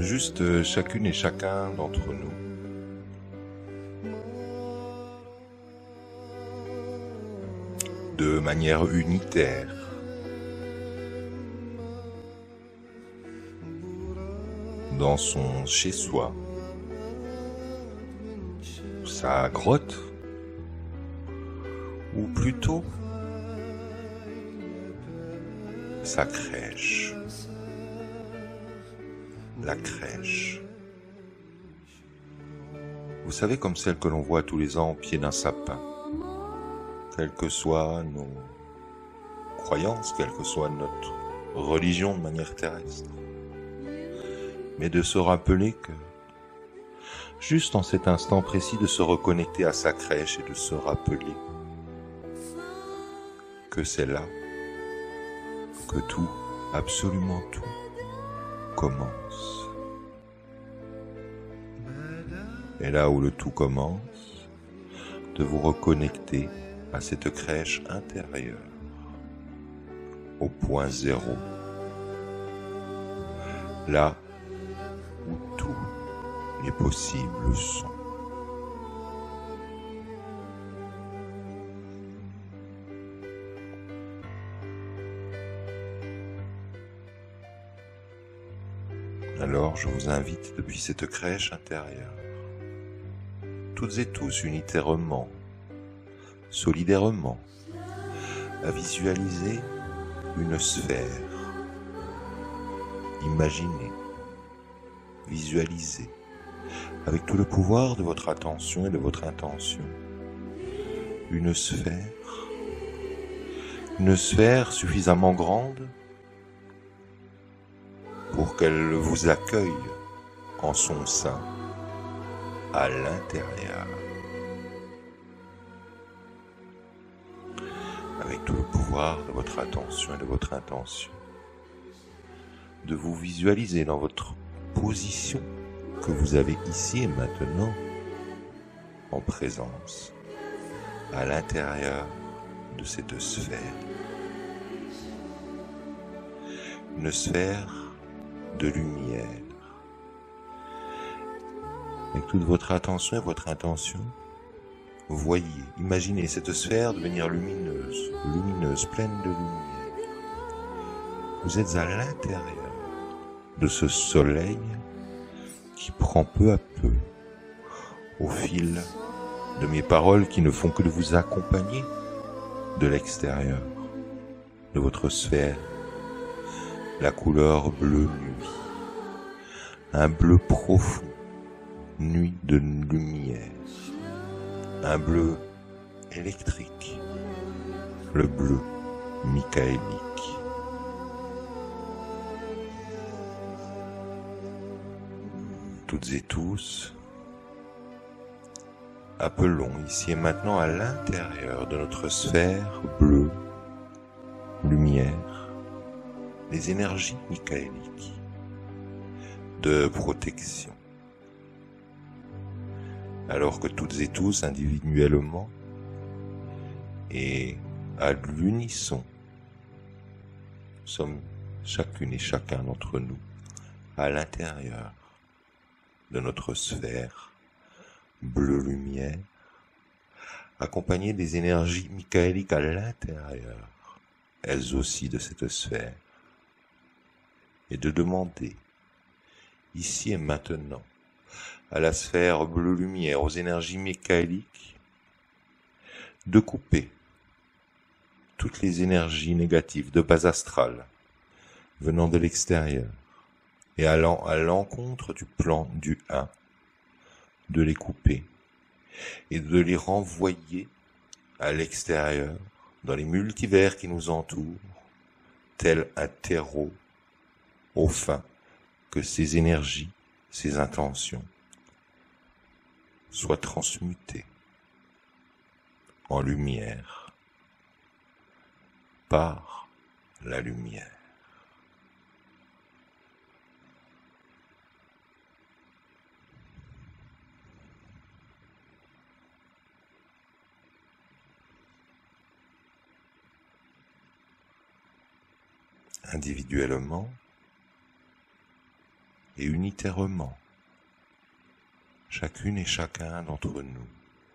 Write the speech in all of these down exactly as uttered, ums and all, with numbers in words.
juste chacune et chacun d'entre nous. De manière unitaire. Dans son chez-soi. Sa grotte. Ou plutôt sa crèche. La crèche. Vous savez, comme celle que l'on voit tous les ans au pied d'un sapin. Quelles que soient nos croyances, quelle que soit notre religion de manière terrestre. Mais de se rappeler que, juste en cet instant précis, de se reconnecter à sa crèche et de se rappeler que c'est là que tout, absolument tout, commence. Et là où le tout commence, de vous reconnecter à cette crèche intérieure, au point zéro, là où tous les possibles sont. Alors je vous invite depuis cette crèche intérieure, toutes et tous unitairement, solidairement, à visualiser une sphère. Imaginez, visualisez, avec tout le pouvoir de votre attention et de votre intention, une sphère, une sphère suffisamment grande pour qu'elle vous accueille en son sein, à l'intérieur. Avec tout le pouvoir de votre attention et de votre intention, de vous visualiser dans votre position que vous avez ici et maintenant, en présence, à l'intérieur de cette sphère. Une sphère de lumière. Avec toute votre attention et votre intention, voyez, imaginez cette sphère devenir lumineuse, lumineuse, pleine de lumière. Vous êtes à l'intérieur de ce soleil qui prend peu à peu, au fil de mes paroles qui ne font que de vous accompagner de l'extérieur, de votre sphère, la couleur bleu nuit, un bleu profond, nuit de lumière, un bleu électrique, le bleu michaélique. Toutes et tous, appelons ici et maintenant à l'intérieur de notre sphère bleue, lumière, les énergies michaéliques de protection. Alors que toutes et tous, individuellement et à l'unisson, sommes chacune et chacun d'entre nous à l'intérieur de notre sphère bleue lumière, accompagnée des énergies michaéliques à l'intérieur, elles aussi de cette sphère, et de demander, ici et maintenant, à la sphère bleue lumière, aux énergies michaéliques, de couper toutes les énergies négatives de base astrale venant de l'extérieur et allant à l'encontre du plan du un, de les couper et de les renvoyer à l'extérieur, dans les multivers qui nous entourent, tel un terreau, au fin que ces énergies, ces intentions soient transmutées en lumière par la lumière. Individuellement, et unitairement, chacune et chacun d'entre nous,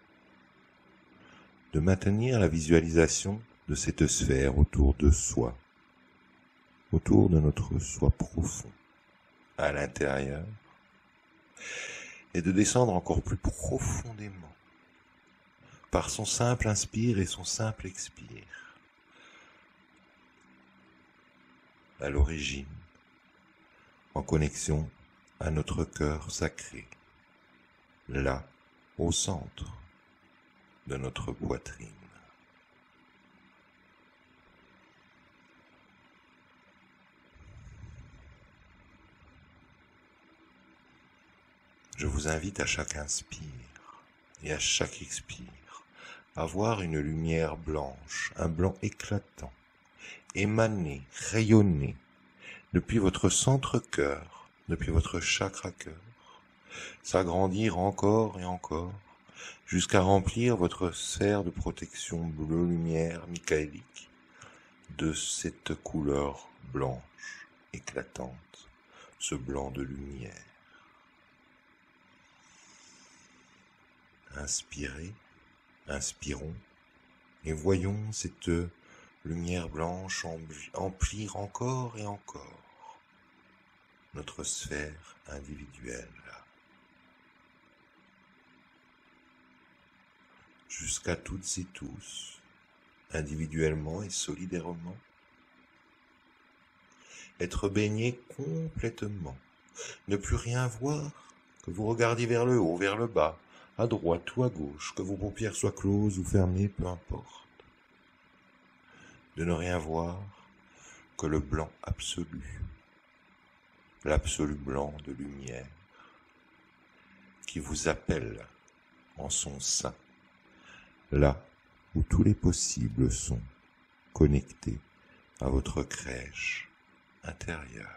de maintenir la visualisation de cette sphère autour de soi, autour de notre soi profond, à l'intérieur, et de descendre encore plus profondément, par son simple inspire et son simple expire, à l'origine, en connexion à notre cœur sacré, là, au centre de notre poitrine. Je vous invite à chaque inspire et à chaque expire à voir une lumière blanche, un blanc éclatant, émaner, rayonner depuis votre centre-cœur, depuis votre chakra-cœur, s'agrandir encore et encore jusqu'à remplir votre sphère de protection bleue lumière michaélique de cette couleur blanche éclatante, ce blanc de lumière. Inspirez, inspirons, et voyons cette lumière blanche emplir encore et encore notre sphère individuelle, jusqu'à toutes et tous, individuellement et solidairement, être baigné complètement, ne plus rien voir, que vous regardiez vers le haut, vers le bas, à droite ou à gauche, que vos paupières soient closes ou fermées, peu importe. De ne rien voir que le blanc absolu, l'absolu blanc de lumière, qui vous appelle en son sein, là où tous les possibles sont connectés à votre crèche intérieure.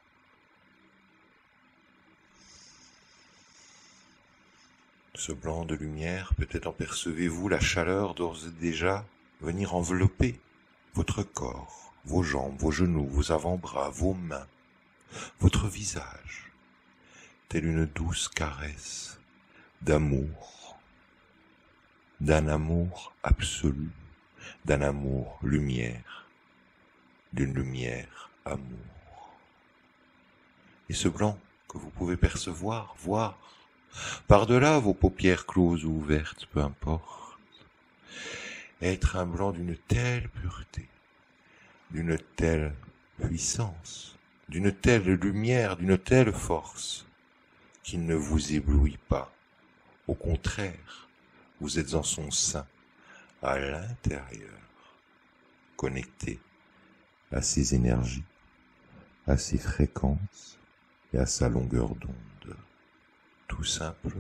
Ce blanc de lumière, peut-être en percevez-vous la chaleur d'ores et déjà venir envelopper votre corps, vos jambes, vos genoux, vos avant-bras, vos mains, votre visage, telle une douce caresse d'amour, d'un amour absolu, d'un amour lumière, d'une lumière amour. Et ce blanc que vous pouvez percevoir, voir, par-delà vos paupières closes ou ouvertes, peu importe, être un blanc d'une telle pureté, d'une telle puissance, d'une telle lumière, d'une telle force, qu'il ne vous éblouit pas. Au contraire, vous êtes en son sein, à l'intérieur, connecté à ses énergies, à ses fréquences et à sa longueur d'onde, tout simplement.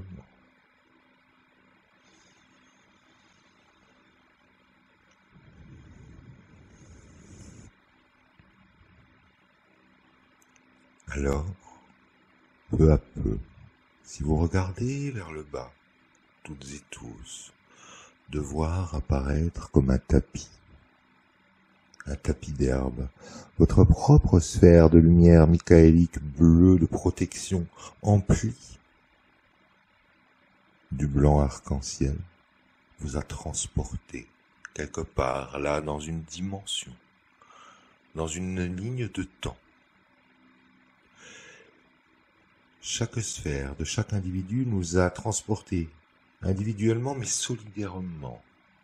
Alors, peu à peu, si vous regardez vers le bas, toutes et tous, de voir apparaître comme un tapis, un tapis d'herbe, votre propre sphère de lumière michaélique bleue de protection emplie du blanc arc-en-ciel, vous a transporté quelque part là dans une dimension, dans une ligne de temps. Chaque sphère de chaque individu nous a transportés, individuellement mais solidairement,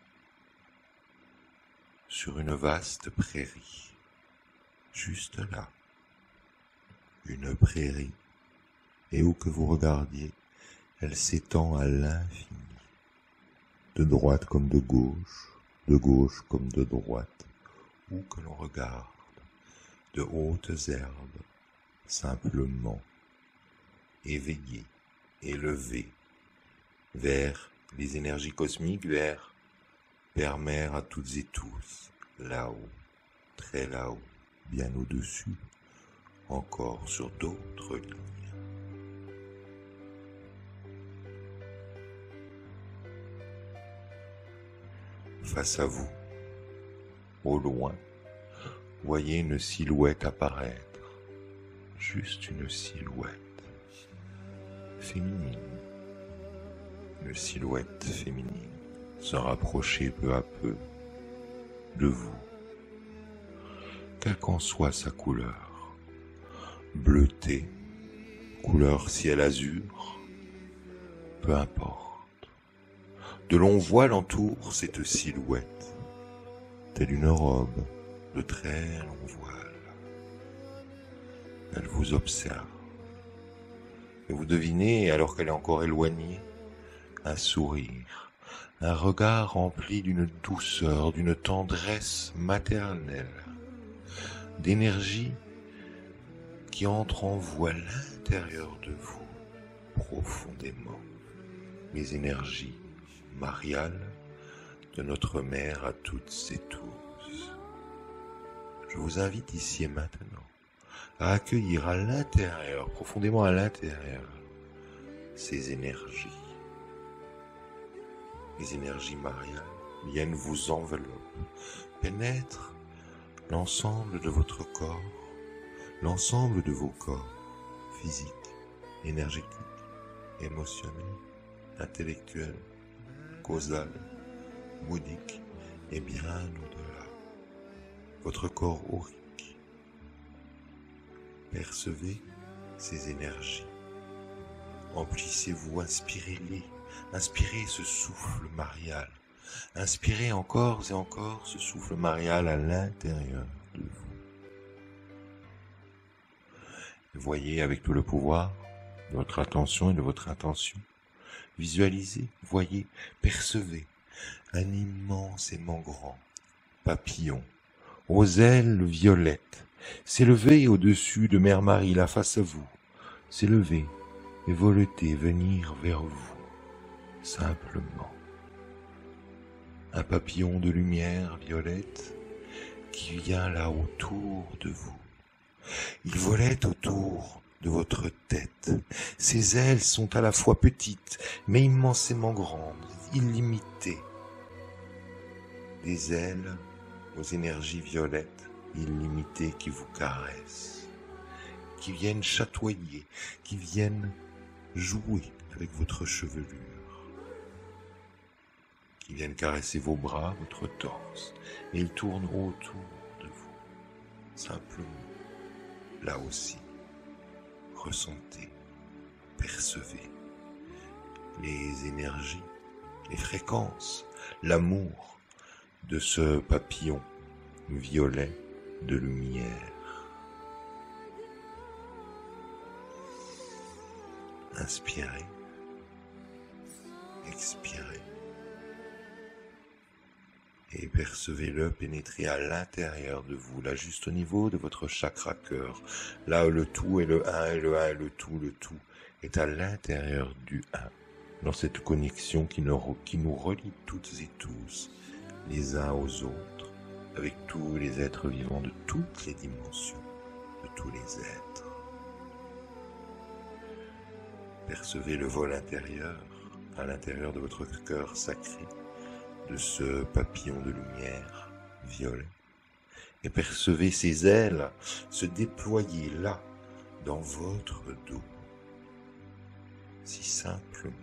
sur une vaste prairie, juste là, une prairie, et où que vous regardiez, elle s'étend à l'infini, de droite comme de gauche, de gauche comme de droite, où que l'on regarde, de hautes herbes, simplement, éveillé, élevé, vers les énergies cosmiques, vers Père, Mère à toutes et tous, là-haut, très là-haut, bien au-dessus, encore sur d'autres lignes. Face à vous, au loin, voyez une silhouette apparaître, juste une silhouette. féminine, une silhouette féminine se rapprocher peu à peu de vous, quelle qu'en soit sa couleur, bleutée, couleur ciel azur, peu importe. De longs voiles entourent cette silhouette, telle une robe de très longs voiles. Elle vous observe, et vous devinez, alors qu'elle est encore éloignée, un sourire, un regard rempli d'une douceur, d'une tendresse maternelle, d'énergie qui entre en vous à l'intérieur de vous, profondément, les énergies mariales de notre mère à toutes et tous. Je vous invite ici et maintenant à accueillir à l'intérieur, profondément à l'intérieur, ces énergies. Les énergies mariales viennent vous envelopper, pénètrent l'ensemble de votre corps, l'ensemble de vos corps, physiques, énergétiques, émotionnels, intellectuels, causal, bouddhique et bien au-delà. Votre corps aurique. Percevez ces énergies. Emplissez-vous, inspirez-les. Inspirez ce souffle marial. Inspirez encore et encore ce souffle marial à l'intérieur de vous. Voyez avec tout le pouvoir de votre attention et de votre intention. Visualisez, voyez, percevez un immensément grand papillon aux ailes violettes s'élever au-dessus de Mère Marie, là face à vous, s'élever et voleter, venir vers vous, simplement. Un papillon de lumière violette qui vient là autour de vous. Il volette autour de votre tête. Ses ailes sont à la fois petites, mais immensément grandes, illimitées. Des ailes aux énergies violettes, illimitées, qui vous caressent, qui viennent chatoyer, qui viennent jouer avec votre chevelure, qui viennent caresser vos bras, votre torse, et ils tournent autour de vous, simplement, là aussi. Ressentez, percevez les énergies, les fréquences, l'amour de ce papillon violet de lumière. Inspirez, expirez et percevez-le pénétrer à l'intérieur de vous, là juste au niveau de votre chakra cœur, là où le tout est le un et le un et le tout, le tout est à l'intérieur du un, dans cette connexion qui nous, qui nous relie toutes et tous, les uns aux autres, avec tous les êtres vivants de toutes les dimensions, de tous les êtres. Percevez le vol intérieur, à l'intérieur de votre cœur sacré, de ce papillon de lumière violet, et percevez ses ailes se déployer là, dans votre dos, si simplement,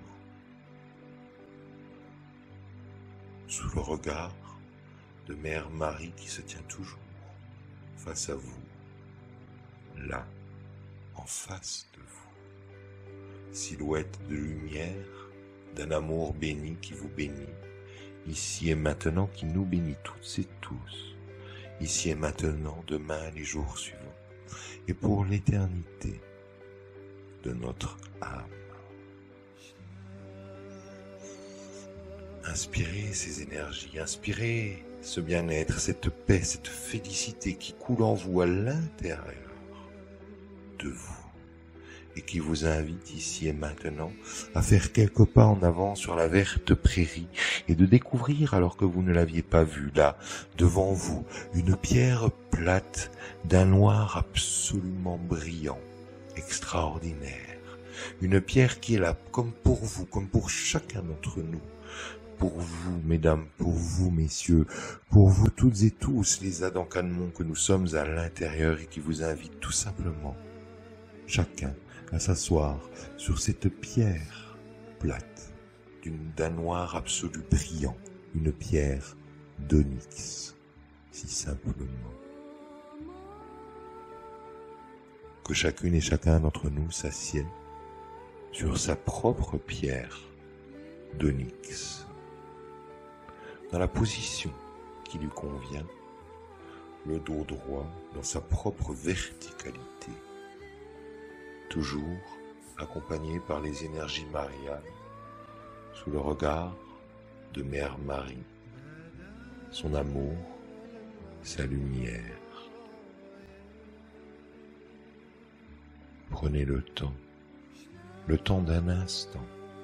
sous le regard de Mère Marie qui se tient toujours face à vous, là, en face de vous, silhouette de lumière, d'un amour béni qui vous bénit, ici et maintenant, qui nous bénit toutes et tous, ici et maintenant, demain, les jours suivants, et pour l'éternité de notre âme. Inspirez ces énergies, inspirez ce bien-être, cette paix, cette félicité qui coule en vous à l'intérieur de vous, et qui vous invite ici et maintenant à faire quelques pas en avant sur la verte prairie et de découvrir, alors que vous ne l'aviez pas vue là, devant vous, une pierre plate d'un noir absolument brillant, extraordinaire. Une pierre qui est là comme pour vous, comme pour chacun d'entre nous. Pour vous, mesdames, pour vous, messieurs, pour vous toutes et tous, les Adam Canemon que nous sommes à l'intérieur et qui vous invitent tout simplement, chacun, à s'asseoir sur cette pierre plate, d'une d'un noir absolu brillant, une pierre d'onyx, si simplement. Que chacune et chacun d'entre nous s'assied sur sa propre pierre d'onyx, dans la position qui lui convient, le dos droit dans sa propre verticalité, toujours accompagné par les énergies mariales, sous le regard de Mère Marie, son amour, sa lumière. Prenez le temps, le temps d'un instant,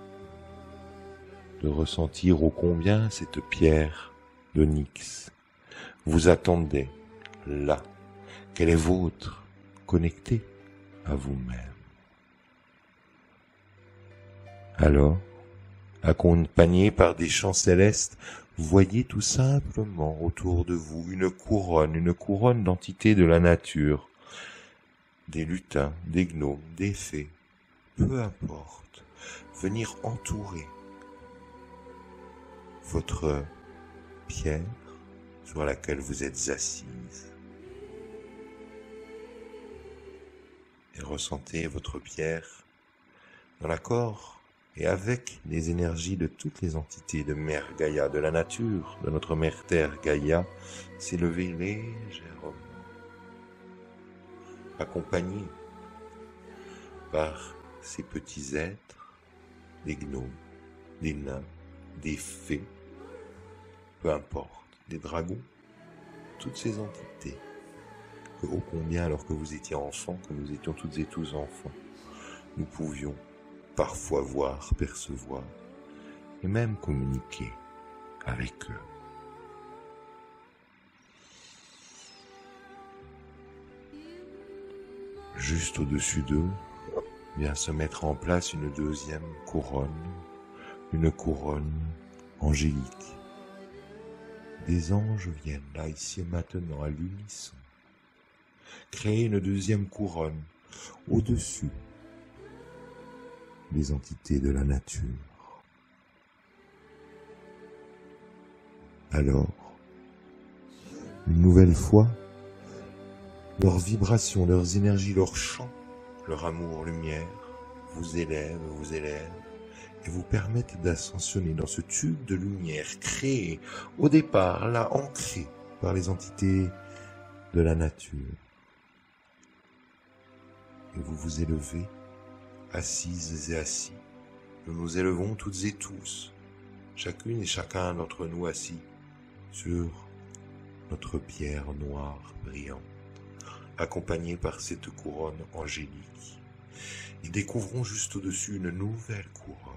de ressentir ô combien cette pierre d'onyx vous attendait là, qu'elle est vôtre, connectée à vous-même. Alors, accompagné par des chants célestes, voyez tout simplement autour de vous une couronne, une couronne d'entités de la nature, des lutins, des gnomes, des fées, peu importe, venir entourer votre pierre sur laquelle vous êtes assise. Et ressentez votre pierre dans l'accord et avec les énergies de toutes les entités de Mère Gaïa, de la nature, de notre Mère Terre Gaïa, s'élever légèrement, accompagné par ces petits êtres, des gnomes, des nains, des fées, peu importe, des dragons, toutes ces entités, que ô combien alors que vous étiez enfants, que nous étions toutes et tous enfants, nous pouvions parfois voir, percevoir, et même communiquer avec eux. Juste au-dessus d'eux, vient se mettre en place une deuxième couronne, une couronne angélique. Des anges viennent là, ici et maintenant, à l'unisson, créer une deuxième couronne au-dessus des entités de la nature. Alors, une nouvelle fois, leurs vibrations, leurs énergies, leurs chants, leur amour, lumière, vous élèvent, vous élèvent, et vous permettent d'ascensionner dans ce tube de lumière créé au départ, là, ancré par les entités de la nature. Et vous vous élevez, assises et assis. Nous nous élevons toutes et tous, chacune et chacun d'entre nous assis sur notre pierre noire brillante, accompagnée par cette couronne angélique. Et découvrons juste au-dessus une nouvelle couronne,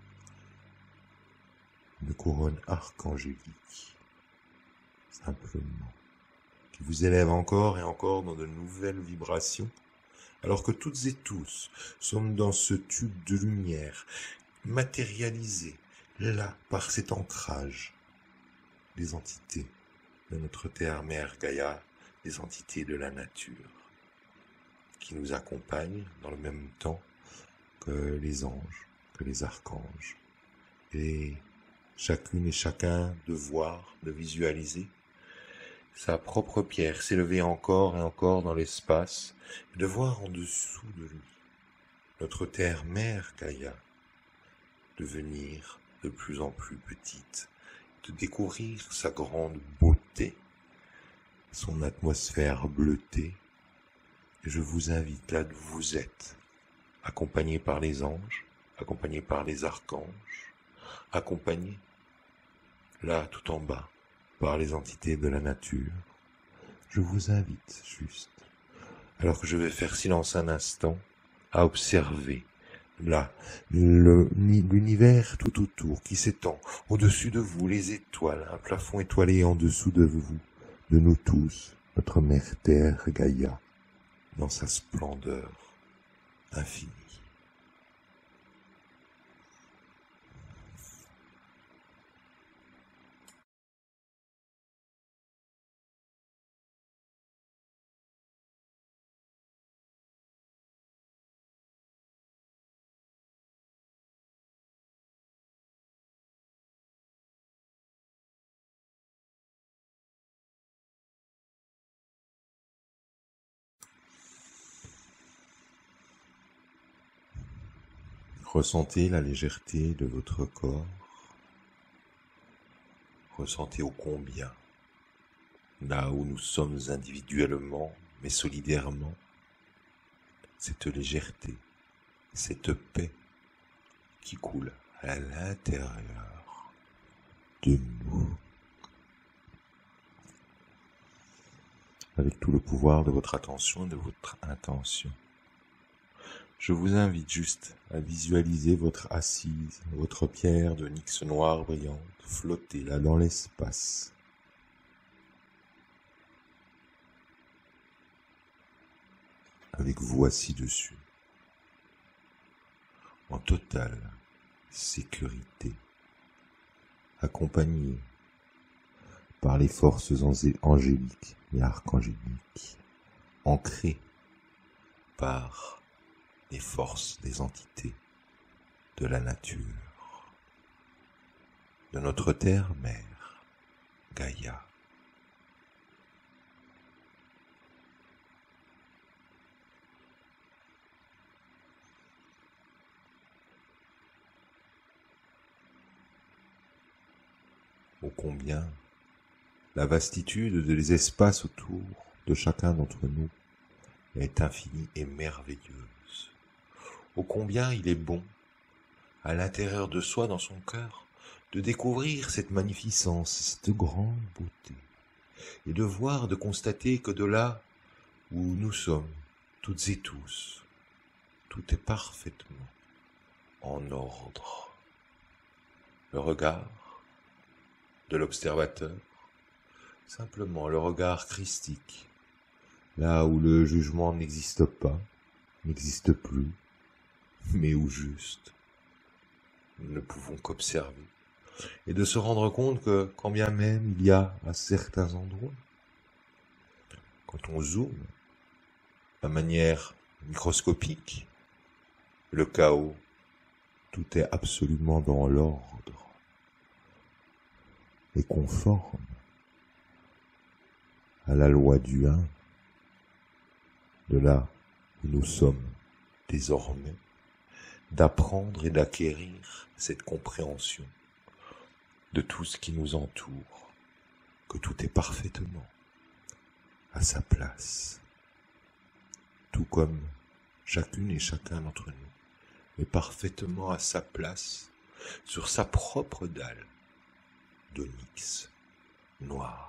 une couronne archangélique, simplement, qui vous élève encore et encore dans de nouvelles vibrations, alors que toutes et tous sommes dans ce tube de lumière, matérialisé, là, par cet ancrage, les entités de notre terre-mère Gaïa, les entités de la nature, qui nous accompagnent dans le même temps que les anges, que les archanges, et chacune et chacun de voir, de visualiser sa propre pierre s'élever encore et encore dans l'espace, de voir en dessous de lui notre terre-mère Gaïa devenir de plus en plus petite, de découvrir sa grande beauté, son atmosphère bleutée. Et je vous invite là d'où vous êtes, accompagné par les anges, accompagné par les archanges, accompagné là tout en bas par les entités de la nature. Je vous invite juste, alors que je vais faire silence un instant, à observer là le- l'univers tout autour qui s'étend au-dessus de vous, les étoiles, un plafond étoilé en dessous de vous, de nous tous, notre mère Terre Gaïa, dans sa splendeur infinie. Ressentez la légèreté de votre corps. Ressentez ô combien, là où nous sommes individuellement, mais solidairement, cette légèreté, cette paix qui coule à l'intérieur de nous. Avec tout le pouvoir de votre attention et de votre intention. Je vous invite juste à visualiser votre assise, votre pierre de nyx noire brillante, flotter là dans l'espace. Avec vous assis dessus, en totale sécurité, accompagné par les forces angéliques et archangéliques, ancré par les forces des entités de la nature, de notre terre-mère, Gaïa. Ô combien la vastitude des espaces autour de chacun d'entre nous est infinie et merveilleuse. Ô combien il est bon, à l'intérieur de soi, dans son cœur, de découvrir cette magnificence, cette grande beauté, et de voir, de constater que de là où nous sommes, toutes et tous, tout est parfaitement en ordre. Le regard de l'observateur, simplement le regard christique, là où le jugement n'existe pas, n'existe plus, mais où juste nous ne pouvons qu'observer, et de se rendre compte que quand bien même il y a à certains endroits, quand on zoome de manière microscopique, le chaos, tout est absolument dans l'ordre et conforme à la loi du un, de là où nous sommes désormais, d'apprendre et d'acquérir cette compréhension de tout ce qui nous entoure, que tout est parfaitement à sa place, tout comme chacune et chacun d'entre nous est parfaitement à sa place sur sa propre dalle d'onyx noir.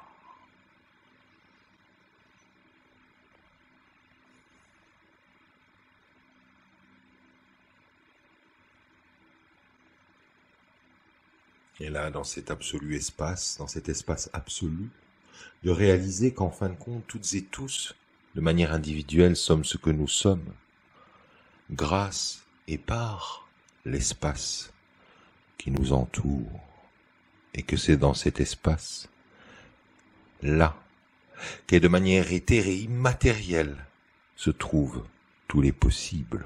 Et là, dans cet absolu espace, dans cet espace absolu, de réaliser qu'en fin de compte, toutes et tous, de manière individuelle, sommes ce que nous sommes, grâce et par l'espace qui nous entoure, et que c'est dans cet espace, là, qu'est de manière éthérée et immatérielle, se trouvent tous les possibles.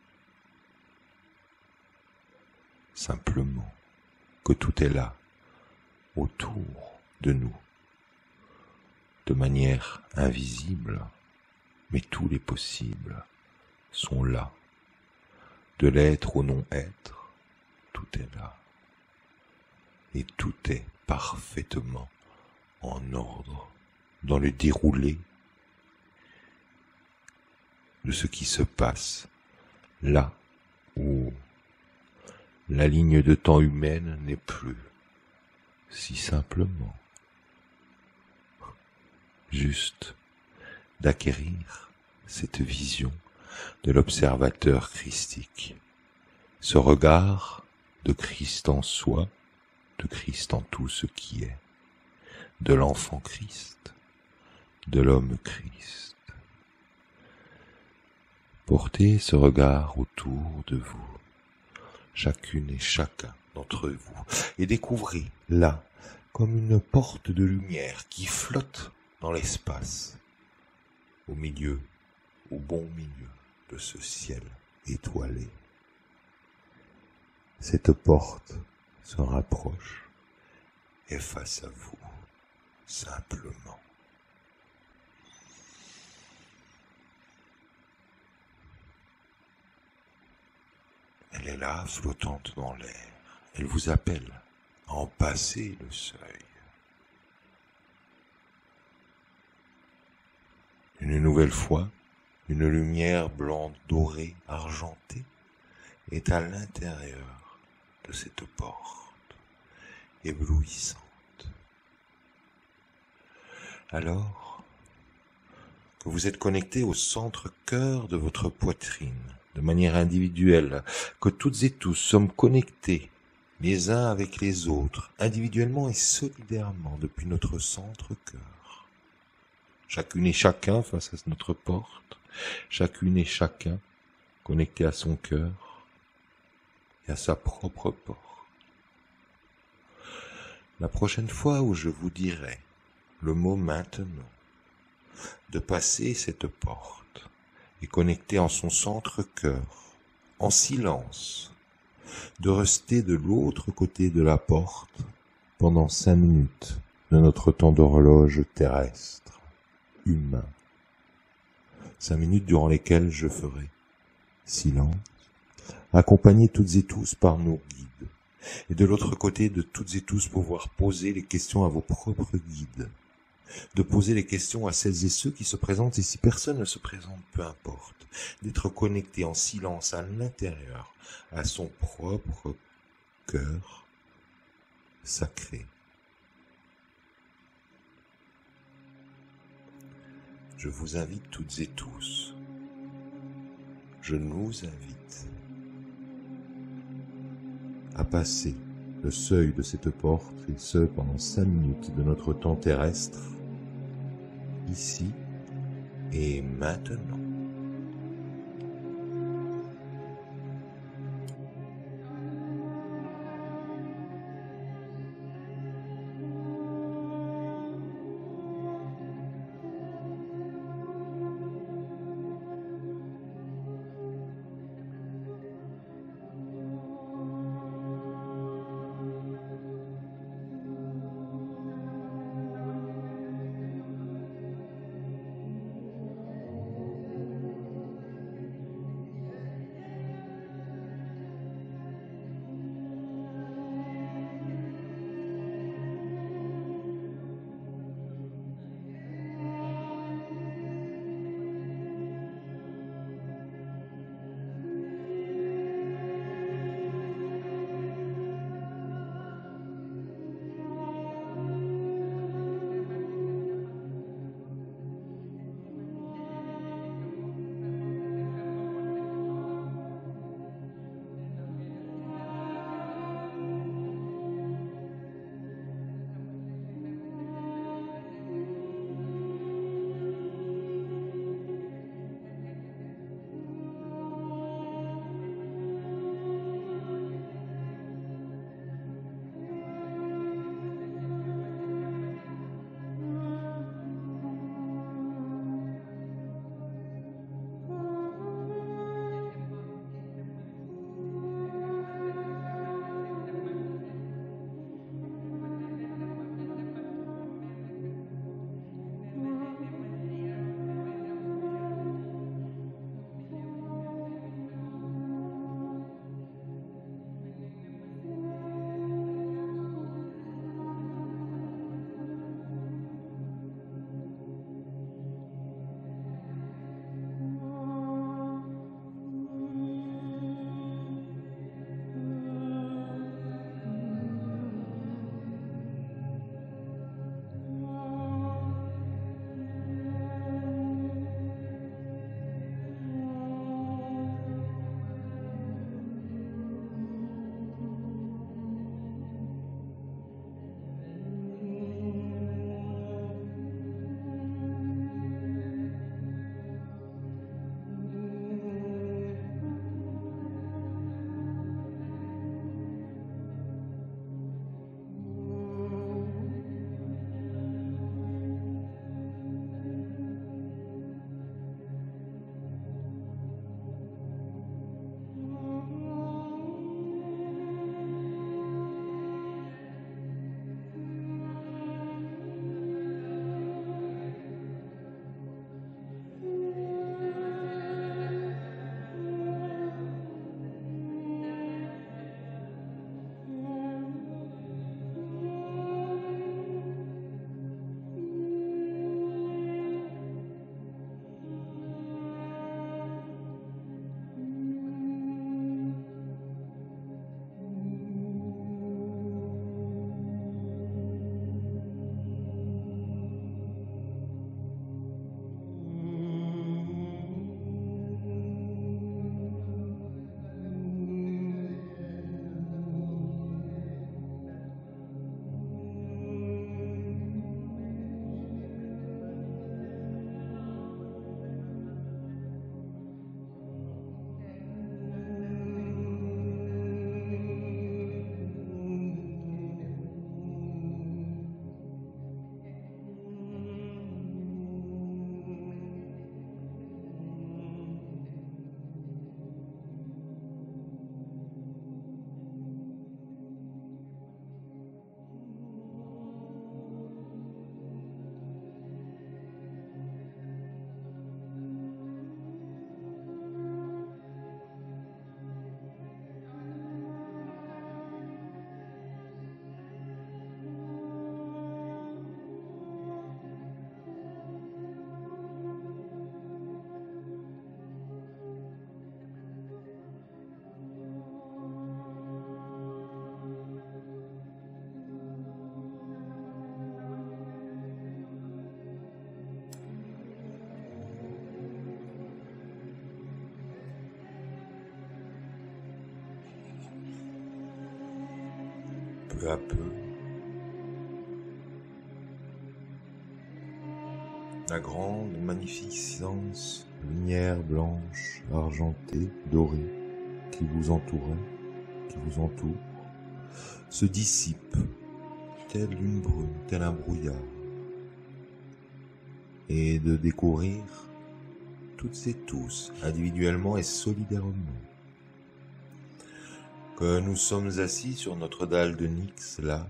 Simplement, que tout est là, autour de nous, de manière invisible, mais tous les possibles sont là. De l'être au non-être, tout est là. Et tout est parfaitement en ordre, dans le déroulé de ce qui se passe là où la ligne de temps humaine n'est plus, si simplement, juste d'acquérir cette vision de l'observateur christique, ce regard de Christ en soi, de Christ en tout ce qui est, de l'enfant Christ, de l'homme Christ. Portez ce regard autour de vous, chacune et chacun d'entre vous, et découvrez là, comme une porte de lumière qui flotte dans l'espace, au milieu, au bon milieu de ce ciel étoilé. Cette porte se rapproche et face à vous, simplement. Elle est là, flottante dans l'air. Elle vous appelle à en passer le seuil. Une nouvelle fois, une lumière blanc dorée, argentée, est à l'intérieur de cette porte, éblouissante. Alors que vous êtes connecté au centre-cœur de votre poitrine, de manière individuelle, que toutes et tous sommes connectés les uns avec les autres, individuellement et solidairement depuis notre centre-cœur. Chacune et chacun face à notre porte, chacune et chacun connecté à son cœur et à sa propre porte. La prochaine fois où je vous dirai le mot maintenant, de passer cette porte et connecter en son centre-cœur, en silence, de rester de l'autre côté de la porte pendant cinq minutes de notre temps d'horloge terrestre, humain. Cinq minutes durant lesquelles je ferai silence, accompagnés toutes et tous par nos guides, et de l'autre côté de toutes et tous pouvoir poser les questions à vos propres guides, de poser les questions à celles et ceux qui se présentent, et si personne ne se présente, peu importe, d'être connecté en silence à l'intérieur, à son propre cœur sacré. Je vous invite toutes et tous, je nous invite à passer le seuil de cette porte, et ce pendant cinq minutes de notre temps terrestre, ici et maintenant. peu à peu, la grande magnificence, lumière blanche, argentée, dorée, qui vous entourait, qui vous entoure, se dissipe, telle une brume, tel un brouillard, et de découvrir toutes et tous, individuellement et solidairement, que nous sommes assis sur notre dalle de Nyx, là,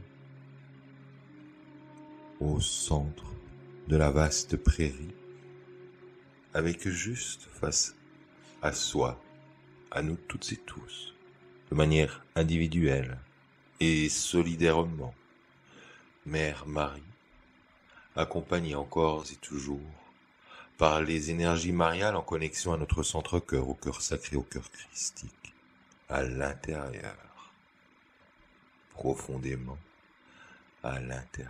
au centre de la vaste prairie, avec juste face à soi, à nous toutes et tous, de manière individuelle et solidairement, Mère Marie, accompagnée encore et toujours par les énergies mariales en connexion à notre centre-cœur, au cœur sacré, au cœur christique, à l'intérieur, profondément à l'intérieur.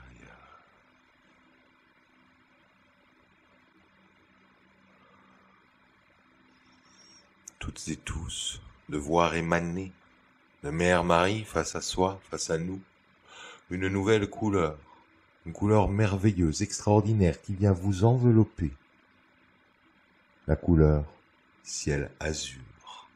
Toutes et tous, de voir émaner de Mère Marie face à soi, face à nous, une nouvelle couleur, une couleur merveilleuse, extraordinaire, qui vient vous envelopper. La couleur ciel azur.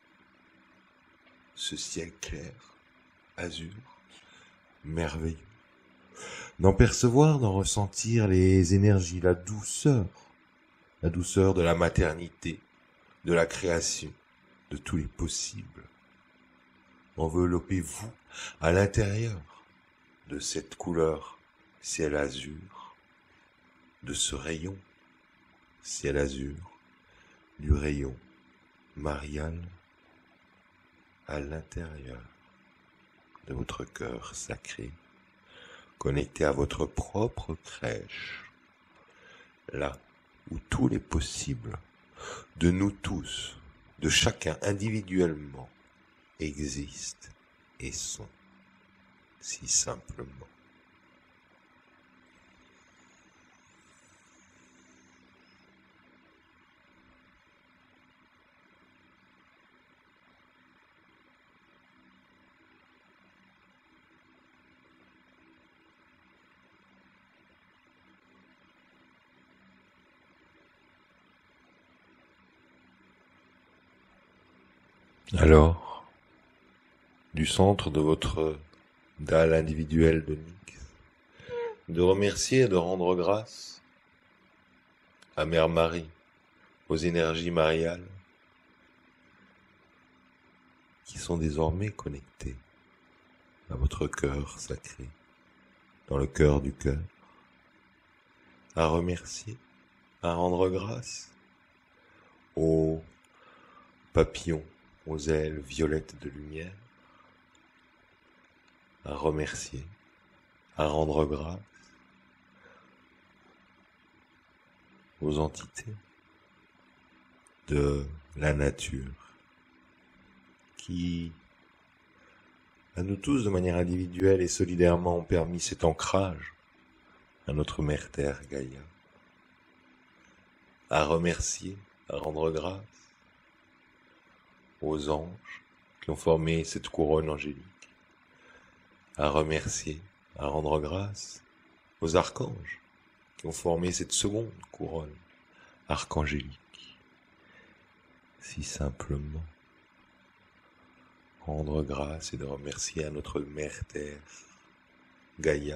Ce ciel clair, azur, merveilleux. D'en percevoir, d'en ressentir les énergies, la douceur, la douceur de la maternité, de la création, de tous les possibles. Enveloppez-vous à l'intérieur de cette couleur ciel azur, de ce rayon ciel azur, du rayon marial à l'intérieur de votre cœur sacré, connecté à votre propre crèche, là où tous les possibles de nous tous, de chacun individuellement, existent et sont, si simplement. Alors, du centre de votre dalle individuelle de Nyx, de remercier et de rendre grâce à Mère Marie, aux énergies mariales, qui sont désormais connectées à votre cœur sacré, dans le cœur du cœur, à remercier, à rendre grâce aux papillons, aux ailes violettes de lumière, à remercier, à rendre grâce aux entités de la nature qui, à nous tous de manière individuelle et solidairement, ont permis cet ancrage à notre mère terre Gaïa, à remercier, à rendre grâce aux anges qui ont formé cette couronne angélique, à remercier, à rendre grâce aux archanges qui ont formé cette seconde couronne archangélique. Si simplement, rendre grâce et de remercier à notre mère terre Gaïa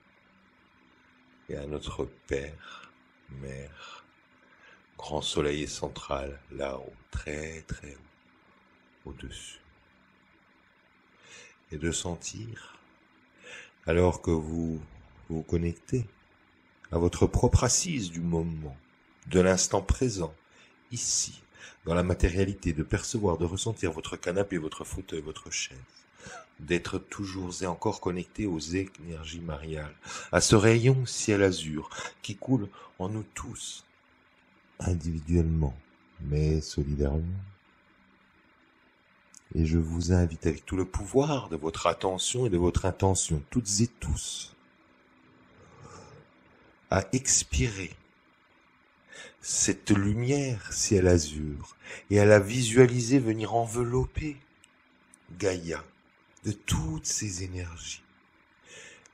et à notre père, mère, grand soleil central, là-haut, très très haut, au-dessus, et de sentir, alors que vous vous connectez à votre propre assise du moment, de l'instant présent, ici, dans la matérialité, de percevoir, de ressentir votre canapé, votre fauteuil, votre chaise, d'être toujours et encore connecté aux énergies mariales, à ce rayon ciel azur qui coule en nous tous, individuellement, mais solidairement. Et je vous invite avec tout le pouvoir de votre attention et de votre intention, toutes et tous, à expirer cette lumière ciel azur et à la visualiser venir envelopper Gaïa de toutes ces énergies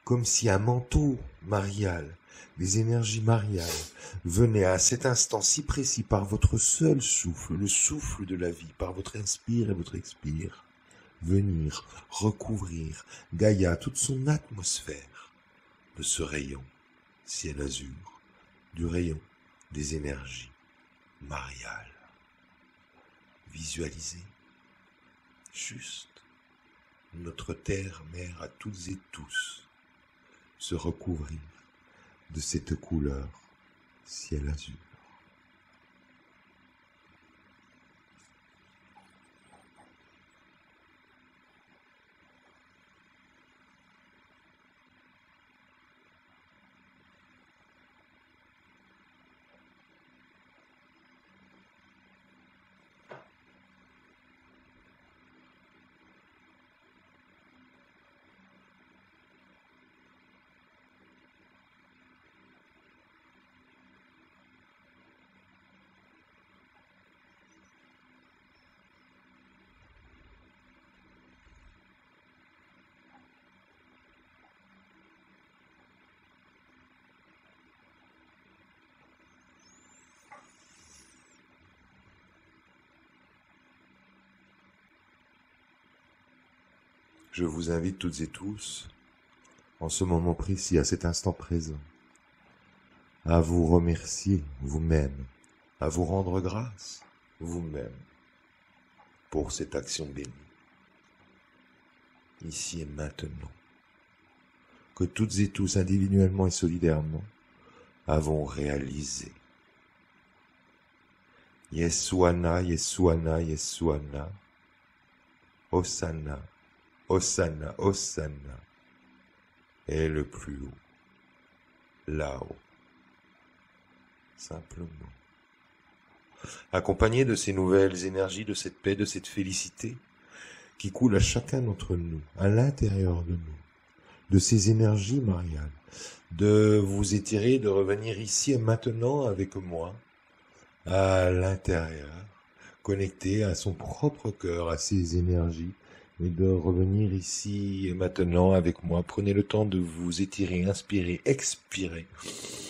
comme si un manteau marial, des énergies mariales, venaient à cet instant si précis par votre seul souffle, le souffle de la vie, par votre inspire et votre expire, venir recouvrir Gaïa, toute son atmosphère de ce rayon ciel azur, du rayon des énergies mariales. Visualisez juste notre terre-mère à toutes et tous se recouvrir de cette couleur ciel azur. Je vous invite toutes et tous, en ce moment précis, à cet instant présent, à vous remercier vous-même, à vous rendre grâce vous-même pour cette action bénie, ici et maintenant, que toutes et tous, individuellement et solidairement, avons réalisé. Yeswana, Yeswana, Yeswana, Hosanna, Hosanna, Hosanna, est le plus haut, là-haut, simplement. Accompagné de ces nouvelles énergies, de cette paix, de cette félicité qui coule à chacun d'entre nous, à l'intérieur de nous, de ces énergies mariales, de vous étirer, de revenir ici et maintenant avec moi, à l'intérieur, connecté à son propre cœur, à ses énergies, et de revenir ici et maintenant avec moi. Prenez le temps de vous étirer, inspirer, expirer.